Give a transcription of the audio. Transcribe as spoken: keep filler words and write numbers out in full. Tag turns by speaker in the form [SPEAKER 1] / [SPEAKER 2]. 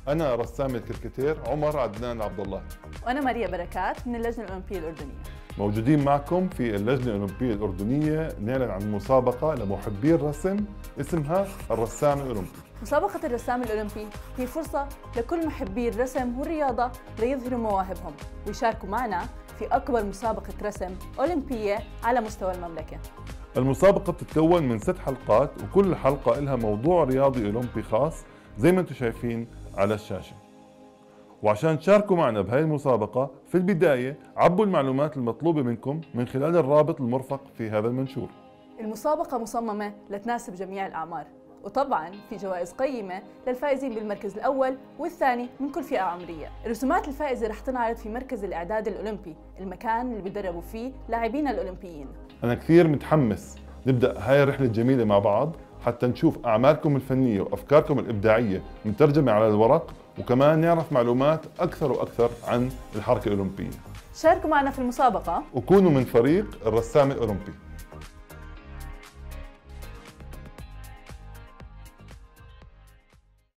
[SPEAKER 1] أنا رسام الكريكاتير عمر عدنان عبد الله.
[SPEAKER 2] وأنا ماريا بركات من اللجنة الأولمبية الأردنية.
[SPEAKER 1] موجودين معكم في اللجنة الأولمبية الأردنية نعلن عن مسابقة لمحبي الرسم اسمها الرسام الأولمبي.
[SPEAKER 2] مسابقة الرسام الأولمبي هي فرصة لكل محبي الرسم والرياضة ليظهروا مواهبهم ويشاركوا معنا في أكبر مسابقة رسم أولمبية على مستوى المملكة.
[SPEAKER 1] المسابقة بتتكون من ست حلقات وكل حلقة لها موضوع رياضي أولمبي خاص زي ما انتم شايفين على الشاشة. وعشان تشاركوا معنا بهاي المسابقة في البداية عبوا المعلومات المطلوبة منكم من خلال الرابط المرفق في هذا المنشور.
[SPEAKER 2] المسابقة مصممة لتناسب جميع الأعمار، وطبعاً في جوائز قيمة للفائزين بالمركز الأول والثاني من كل فئة عمرية. الرسومات الفائزة رح تنعرض في مركز الإعداد الأولمبي، المكان اللي بيدربوا فيه لاعبين الأولمبيين.
[SPEAKER 1] أنا كثير متحمس نبدأ هاي الرحلة الجميلة مع بعض حتى نشوف أعمالكم الفنية وأفكاركم الإبداعية مترجمة على الورق، وكمان نعرف معلومات أكثر وأكثر عن الحركة الأولمبية.
[SPEAKER 2] شاركوا معنا في المسابقة
[SPEAKER 1] وكونوا من فريق الرسام الأولمبي.